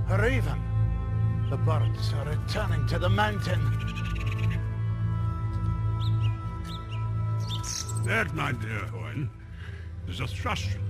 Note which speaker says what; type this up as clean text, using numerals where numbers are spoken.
Speaker 1: Raven. The birds are returning to the mountain.
Speaker 2: That, my dear Owen, is a thrush